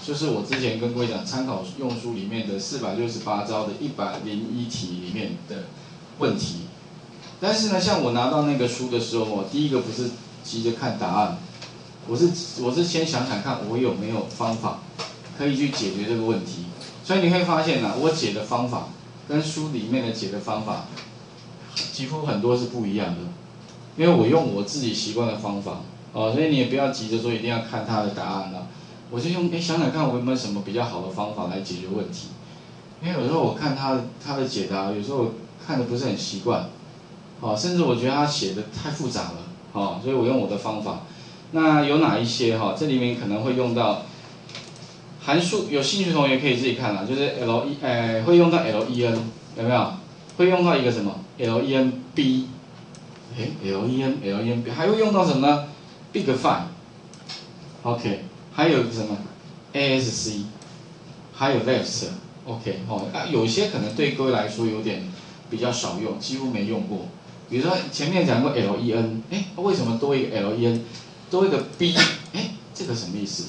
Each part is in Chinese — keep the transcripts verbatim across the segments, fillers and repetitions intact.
就是我之前跟各位讲参考用书里面的四百六十八招的一百零一题里面的问题。但是呢，像我拿到那个书的时候，我第一个不是急着看答案，我是我是先想想看我有没有方法可以去解决这个问题。所以你会发现呢、啊，我解的方法跟书里面的解的方法几乎很多是不一样的，因为我用我自己习惯的方法哦，所以你也不要急着说一定要看他的答案了、啊。我就用哎想想看我有没有什么比较好的方法来解决问题，因为有时候我看他他的解答，有时候看的不是很习惯，哦，甚至我觉得他写的太复杂了，哦，所以我用我的方法。那有哪一些哈、哦？这里面可能会用到函数，有兴趣的同学可以自己看啦，就是 L E 呃会用到 L E N 有没有？会用到一个什么 L E N B， 哎 L E N L E N B 还会用到什么呢 ？Big Five，OK。还有什么 A S C， 还有 Left，OK， 哦，啊，有些可能对各位来说有点比较少用，几乎没用过。比如说前面讲过 L E N， 哎，为什么多一个 L E N， 多一个 B， 哎，这个什么意思？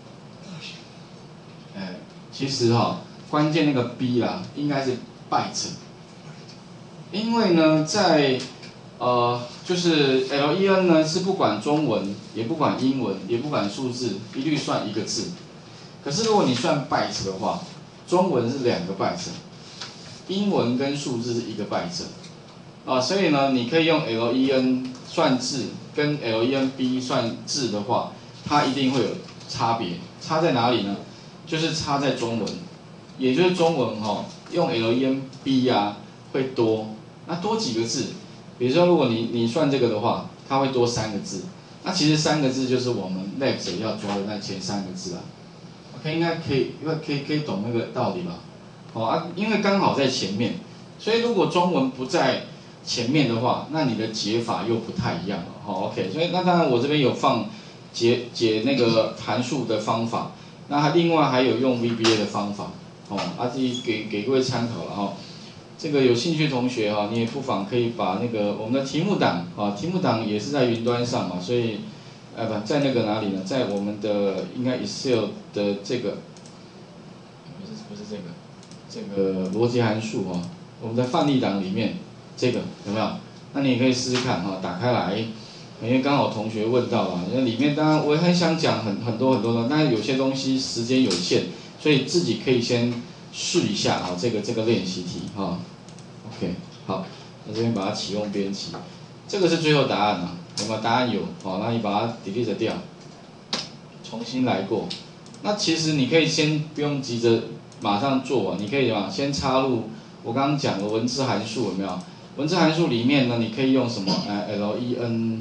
哎，其实哈、哦，关键那个 B 啦，应该是 byte， 因为呢，在呃，就是 L E N 呢是不管中文，也不管英文，也不管数字，一律算一个字。可是如果你算 byte 的话，中文是两个 byte， 英文跟数字是一个 byte， 啊，所以呢，你可以用 L E N 算字，跟 L E N B 算字的话，它一定会有差别。差在哪里呢？就是差在中文，也就是中文哈、哦，用 L E N B 啊会多，那多几个字。比如说，如果你你算这个的话，它会多三个字。那其实三个字就是我们 left 要抓的那前三个字啊。OK， 应该可以，因为可以可以懂那个道理吧？哦啊，因为刚好在前面，所以如果中文不在前面的话，那你的解法又不太一样了。哦 ，OK， 所以那当然我这边有放解解那个函数的方法，那它另外还有用 V B A 的方法，哦，啊，自己给给各位参考了哈。哦这个有兴趣同学哈，你也不妨可以把那个我们的题目档啊，题目档也是在云端上嘛，所以，呃不，在那个哪里呢？在我们的应该 Excel 的这个，不是不是这个，这个逻辑函数哈，我们的范例档里面这个有没有？那你也可以试试看哈，打开来，因为刚好同学问到了，那里面当然我也很想讲很很多很多的，但是有些东西时间有限，所以自己可以先试一下啊，这个这个练习题哈。OK， 好，那这边把它启用编辑，这个是最后答案啊，有没有？答案有，好，那你把它 delete 掉，重新来过。那其实你可以先不用急着马上做完，你可以嘛，先插入我刚刚讲的文字函数有没有？文字函数里面呢，你可以用什么？呃 ，L E N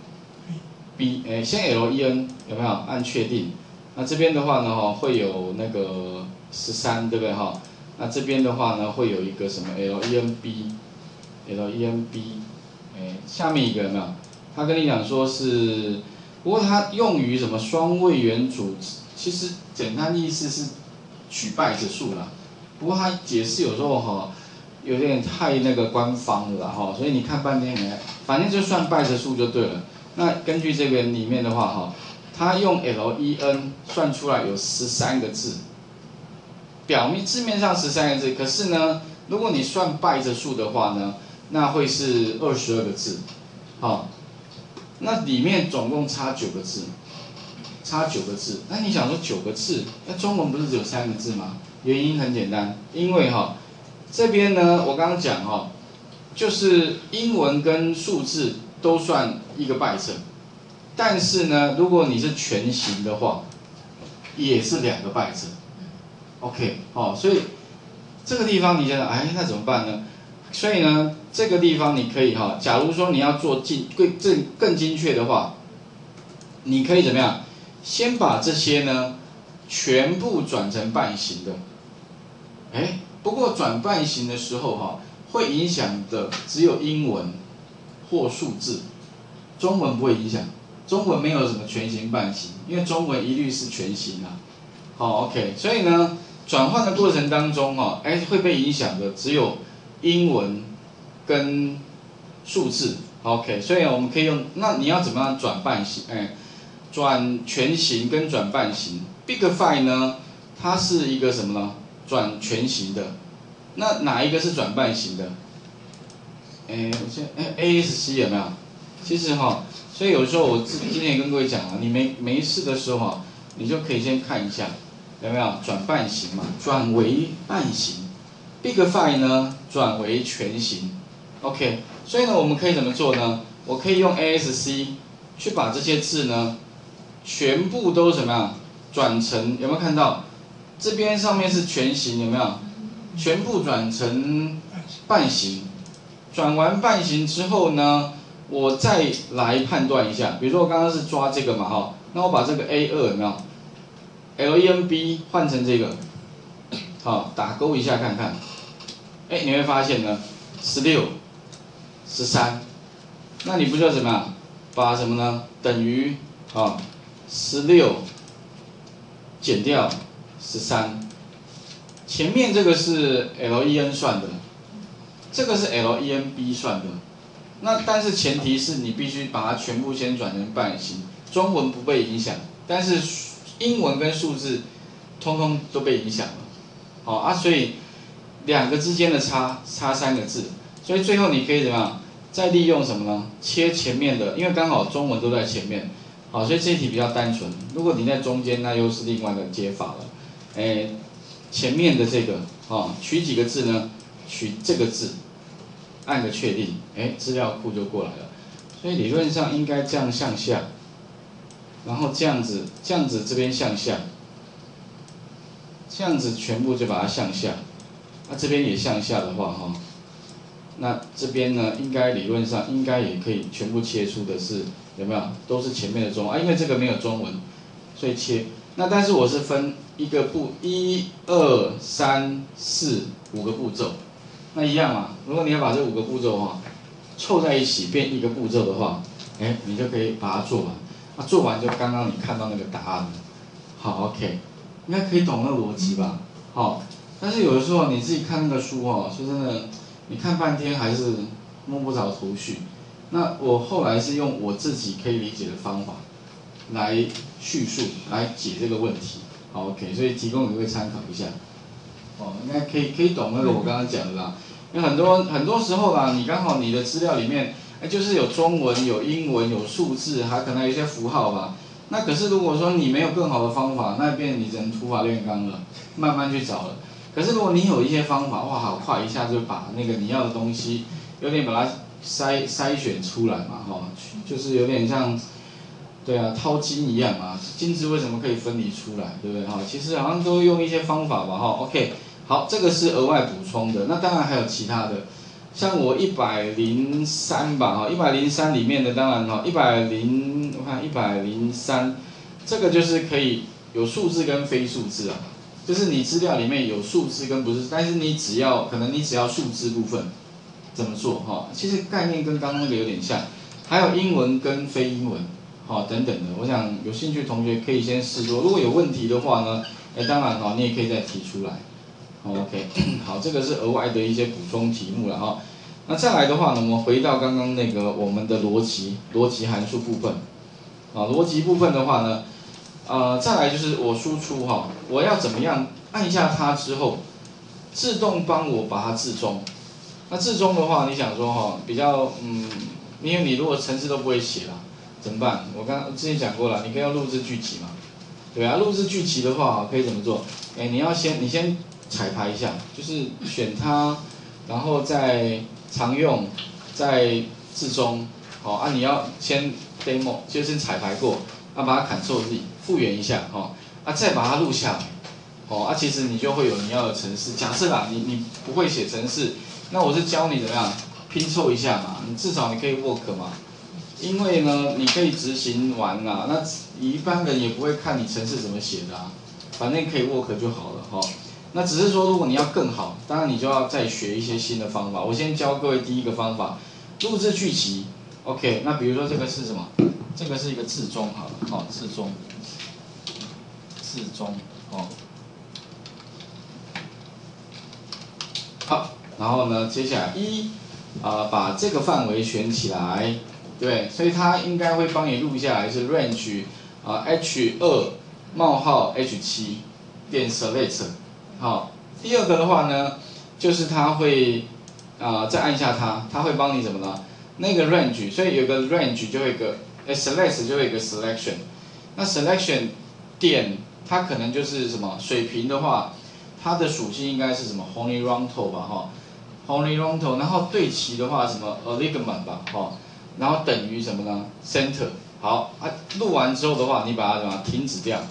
B， 哎，先 L E N 有没有？按确定。那这边的话呢，哈，会有那个十三，对不对哈？那这边的话呢，会有一个什么 L E N B，L E N B， 哎，下面一个有没有？他跟你讲说是，不过它用于什么双位元组，其实简单意思是取byte数啦。不过它解释有时候哈，有点太那个官方了啦哈，所以你看半天没，反正就算byte数就对了。那根据这个里面的话哈，它用 L E N 算出来有十三个字。表面字面上十三个字，可是呢，如果你算byte数的话呢，那会是二十二个字，好、哦，那里面总共差九个字，差九个字。那你想说九个字，那中文不是只有三个字吗？原因很简单，因为哈、哦，这边呢，我刚刚讲哈、哦，就是英文跟数字都算一个byte，但是呢，如果你是全形的话，也是两个byte。OK， 哦，所以这个地方你想想，哎，那怎么办呢？所以呢，这个地方你可以哈、哦，假如说你要做精更更更精确的话，你可以怎么样？先把这些呢全部转成半形的。哎，不过转半形的时候哈、哦，会影响的只有英文或数字，中文不会影响。中文没有什么全形半形，因为中文一律是全形啊。好 ，OK， 所以呢，转换的过程当中哦，哎，会被影响的只有英文跟数字 ，OK， 所以我们可以用，那你要怎么样转半形？哎，转全形跟转半形 ，Big Five 呢， 它是一个什么呢？转全形的。那哪一个是转半形的？哎，我先哎 A S C 有没有？其实哈，所以有时候我今今天也跟各位讲了，你没没事的时候哈，你就可以先看一下有没有转半形嘛，转为半形。Big Five 呢转为全形。OK， 所以呢我们可以怎么做呢？我可以用 A S C 去把这些字呢全部都怎么样转成？有没有看到？这边上面是全形，有没有？全部转成半形。转完半形之后呢，我再来判断一下。比如说我刚刚是抓这个嘛，哈，那我把这个 A 二 有没有 L E N B 换成这个，好，打勾一下看看。哎，你会发现呢，十六、十三，那你不就怎么样？把什么呢？等于啊十六减掉十三，前面这个是 L E N 算的。这个是 L E N B 算的，那但是前提是你必须把它全部先转成半形，中文不被影响，但是英文跟数字通通都被影响了，好啊，所以两个之间的差差三个字，所以最后你可以怎么样？再利用什么呢？切前面的，因为刚好中文都在前面，好，所以这一题比较单纯。如果你在中间，那又是另外的解法了，哎，前面的这个啊，取几个字呢？取这个字。按个确定，哎，资料库就过来了，所以理论上应该这样向下，然后这样子，这样子这边向下，这样子全部就把它向下，那、啊、这边也向下的话哈，那这边呢应该理论上应该也可以全部切出的是有没有？都是前面的中文啊，因为这个没有中文，所以切。那但是我是分一个步，一二三四五个步骤。那一样嘛，如果你要把这五个步骤哈凑在一起变一个步骤的话，哎，你就可以把它做完。那、啊、做完就刚刚你看到那个答案了。好 ，OK， 应该可以懂那个逻辑吧？好，但是有的时候你自己看那个书哦，说真的，你看半天还是摸不着头绪。那我后来是用我自己可以理解的方法来叙述，来解这个问题。好 ，OK， 所以提供给各位参考一下。哦，应该可以可以懂那个我刚刚讲的啦。因为很多很多时候啦，你刚好你的资料里面，哎，就是有中文、有英文、有数字，还可能有一些符号吧。那可是如果说你没有更好的方法，那变你只能土法炼钢了，慢慢去找了。可是如果你有一些方法，哇，好快一下就把那个你要的东西，有点把它筛筛选出来嘛，哈，就是有点像，对啊，掏金一样嘛。金子为什么可以分离出来，对不对？哈，其实好像都用一些方法吧，哈 ，OK。好，这个是额外补充的。那当然还有其他的，像我一百零三吧，哈，一百零三里面的当然哈，一百零我看一百零三，这个就是可以有数字跟非数字啊，就是你资料里面有数字跟不是，但是你只要可能你只要数字部分怎么做哈，其实概念跟刚刚那个有点像，还有英文跟非英文，好等等的，我想有兴趣的同学可以先试做，如果有问题的话呢，哎，当然哈，你也可以再提出来。OK， 好，这个是额外的一些补充题目了哈。那再来的话呢，我们回到刚刚那个我们的逻辑逻辑函数部分。啊，逻辑部分的话呢，呃，再来就是我输出哈，我要怎么样按下它之后，自动帮我把它置中。那置中的话，你想说哈，比较嗯，因为你如果程式都不会写啦，怎么办？我刚之前讲过了，你可以用录制句集嘛，对啊，录制句集的话可以怎么做？哎，你要先你先。彩排一下，就是选它，然后再常用，再置中，好、哦、啊，你要先 demo， 就先彩排过，啊，把它 Ctrl Z 复原一下，哈、哦，啊，再把它录下来，哦，啊，其实你就会有你要的程式。假设啦，你你不会写程式，那我是教你怎么样拼凑一下嘛，你至少你可以 work 嘛，因为呢，你可以执行完啦，那一般人也不会看你程式怎么写的啊，反正可以 work 就好了，哈、哦。那只是说，如果你要更好，当然你就要再学一些新的方法。我先教各位第一个方法，录制句集。OK， 那比如说这个是什么？这个是一个置中好了，好、哦，置中，置中，哦。好，然后呢，接下来一啊、呃，把这个范围选起来，对，所以它应该会帮你录下来是 range 啊、呃、H 二冒号 H 七。 点 select， 好，第二个的话呢，就是它会啊、呃、再按下它，它会帮你怎么呢？那个 range， 所以有个 range 就会有个，哎 select 就会有个 selection， 那 selection 点它可能就是什么水平的话，它的属性应该是什么 horizontal 吧哈 ，horizontal， 然后对齐的话什么 alignment 吧哈，然后等于什么呢 center， 好啊，录完之后的话，你把它什么停止掉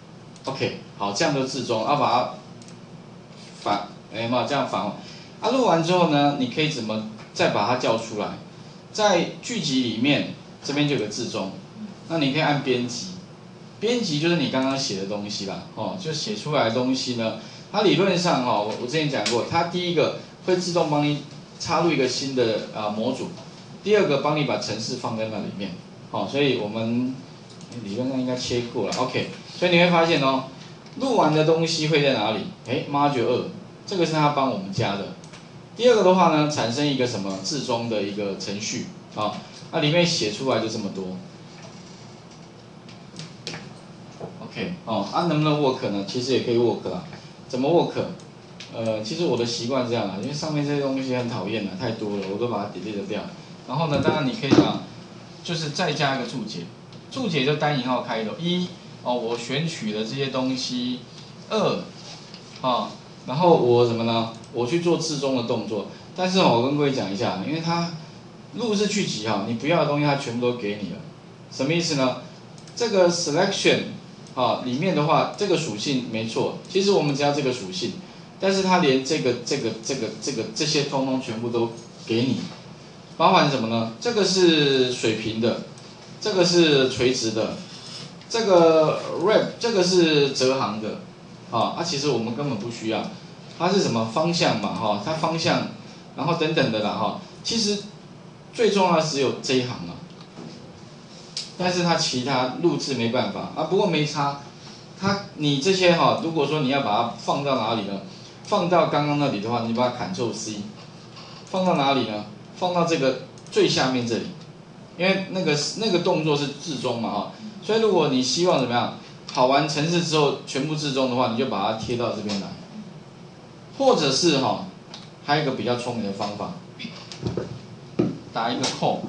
，OK， 好，这样就至中，啊把它反，哎有没有这样反？啊录完之后呢，你可以怎么再把它叫出来？在剧集里面这边就有个至中，那你可以按编辑。编辑就是你刚刚写的东西啦，哦，就写出来的东西呢，它理论上哈、哦，我我之前讲过，它第一个会自动帮你插入一个新的啊、呃、模组，第二个帮你把程式放在那里面，哦，所以我们理论上应该切过了 ，OK， 所以你会发现哦，录完的东西会在哪里？哎 ，module 二，这个是他帮我们加的。第二个的话呢，产生一个什么至中的一个程序啊、哦，那里面写出来就这么多。OK， 哦，啊，能不能 work 呢？其实也可以 work 啦。怎么 work？ 呃，其实我的习惯是这样啦，因为上面这些东西很讨厌的，太多了，我都把它 delete 掉。然后呢，当然你可以讲，就是再加一个注解，注解就单引号开头，一哦，我选取的这些东西，二啊，然后我什么呢？我去做至中的动作。但是哦，我跟各位讲一下，因为它录是剧集哈，你不要的东西它全部都给你了，什么意思呢？这个 selection。啊，里面的话，这个属性没错，其实我们只要这个属性，但是它连这个、这个、这个、这个这些通通全部都给你，包含什么呢？这个是水平的，这个是垂直的，这个 wrap 这个是折行的，啊，啊，其实我们根本不需要，它是什么方向嘛，哈，它方向，然后等等的啦，哈，其实最重要的只有这一行啊。但是它其他录制没办法啊，不过没差，它你这些哈、哦，如果说你要把它放到哪里呢？放到刚刚那里的话，你把它 Ctrl C， 放到哪里呢？放到这个最下面这里，因为那个那个动作是至中嘛哈，所以如果你希望怎么样，跑完程式之后全部至中的话，你就把它贴到这边来，或者是哈、哦，还有一个比较聪明的方法，打一个扣。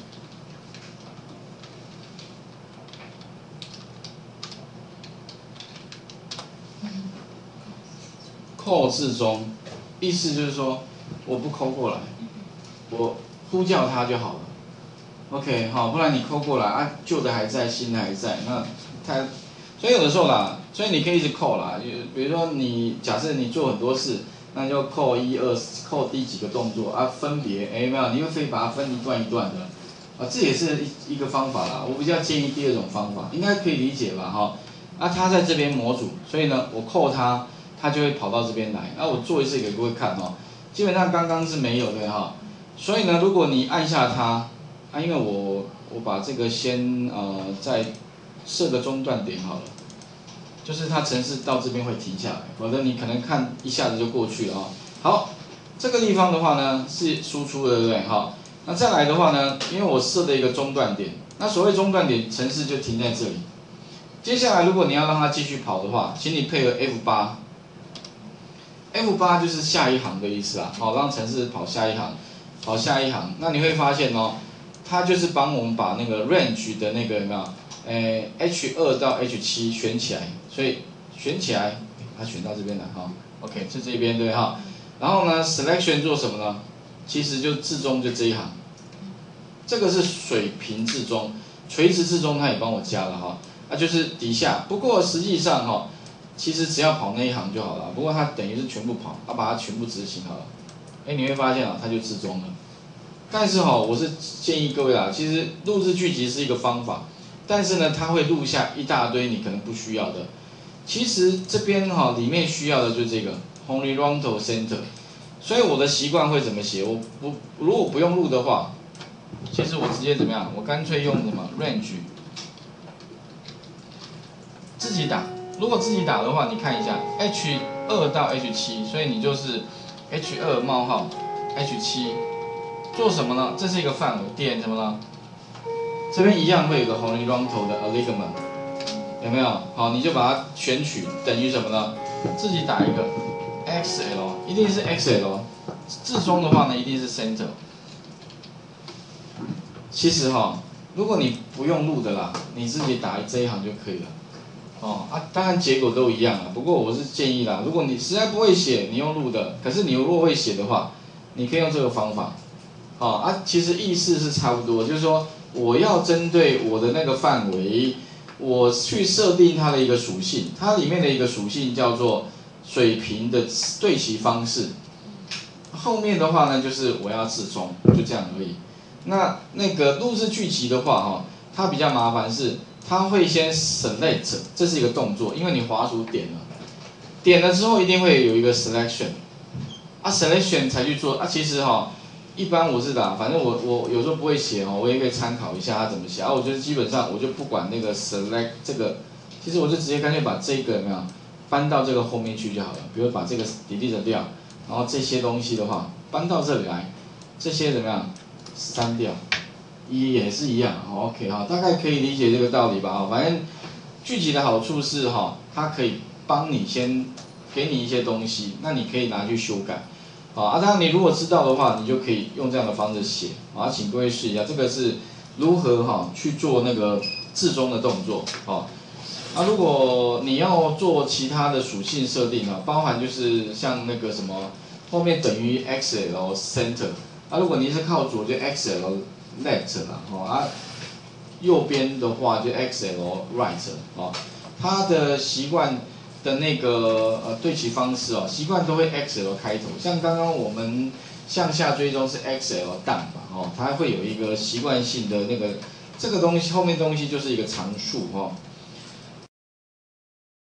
扣至中，意思就是说我不扣过来，我呼叫它就好了。OK， 好，不然你扣过来啊，旧的还在，新的还在，那它，所以有的时候啦，所以你可以一直扣啦，比如说你假设你做很多事，那就扣一二，扣第几个动作啊，分别，哎没有，你又可以把它分一段一段的，啊，这也是一一个方法啦。我比较建议第二种方法，应该可以理解吧哈。啊，它在这边模组，所以呢，我扣它。它就会跑到这边来，那、啊、我做一次给各位看哦。基本上刚刚是没有的哈，所以呢，如果你按下它，啊，因为我我把这个先呃再设个中断点好了，就是它程式到这边会停下来，否则你可能看一下子就过去了啊、哦。好，这个地方的话呢是输出的，对不对哈？那再来的话呢，因为我设了一个中断点，那所谓中断点，程式就停在这里。接下来如果你要让它继续跑的话，请你配合 F 八。F 八 就是下一行的意思啊，好，让程式跑下一行，跑下一行。那你会发现哦，它就是帮我们把那个 range 的那个有没有？诶 ，H 二 到 H 七 选起来，所以选起来，它选到这边来哈。OK， 是这边对哈。然后呢 ，selection 做什么呢？其实就至中就这一行，这个是水平至中，垂直至中它也帮我加了哈，那、啊、就是底下。不过实际上哈。其实只要跑那一行就好了，不过它等于是全部跑，它把它全部执行好了，哎，你会发现啊，它就至中了。但是哈、哦，我是建议各位啊，其实录制剧集是一个方法，但是呢，它会录下一大堆你可能不需要的。其实这边哈、哦、里面需要的就是这个 horizontal center， 所以我的习惯会怎么写？我不如果不用录的话，其实我直接怎么样？我干脆用什么 range， 自己打。如果自己打的话，你看一下 H 二 到 H 七， 所以你就是 H 二 冒号 H 七， 做什么呢？这是一个范围，点什么呢？这边一样会有个 horizontal 的 alignment， 有没有？好，你就把它选取等于什么呢？自己打一个 X L， 一定是 X L。置中的话呢，一定是 center。其实哈，如果你不用录的啦，你自己打这一行就可以了。哦啊，当然结果都一样啊。不过我是建议啦，如果你实在不会写，你用录的。可是你如果会写的话，你可以用这个方法。好啊，其实意思是差不多，就是说我要针对我的那个范围，我去设定它的一个属性，它里面的一个属性叫做水平的对齐方式。后面的话呢，就是我要置中，就这样而已。那那个录制剧集的话，哈，它比较麻烦是，它会先 select， 这是一个动作，因为你滑鼠点了，点了之后一定会有一个 selection， 啊 selection 才去做啊。其实哈，一般我是打，反正我我有时候不会写哦，我也可以参考一下它怎么写。啊，我觉得基本上我就不管那个 select 这个，其实我就直接干脆把这个有没有搬到这个后面去就好了。比如把这个 delete 掉。然后这些东西的话搬到这里来，这些怎么样删掉，也是一样。OK 哈，大概可以理解这个道理吧？哈，反正剧集的好处是哈，它可以帮你先给你一些东西，那你可以拿去修改。好啊，当然你如果知道的话，你就可以用这样的方式写。啊，请各位试一下，这个是如何哈去做那个置中的动作。好。啊，如果你要做其他的属性设定啊，包含就是像那个什么后面等于 X L center， 啊，如果你是靠左就 X L left 啦，哦啊，右边的话就 X L right， 哦，它的习惯的那个呃对齐方式哦，习惯都会 X L 开头，像刚刚我们向下追踪是 X L down 吧，哦，它会有一个习惯性的那个这个东西后面东西就是一个常数哦。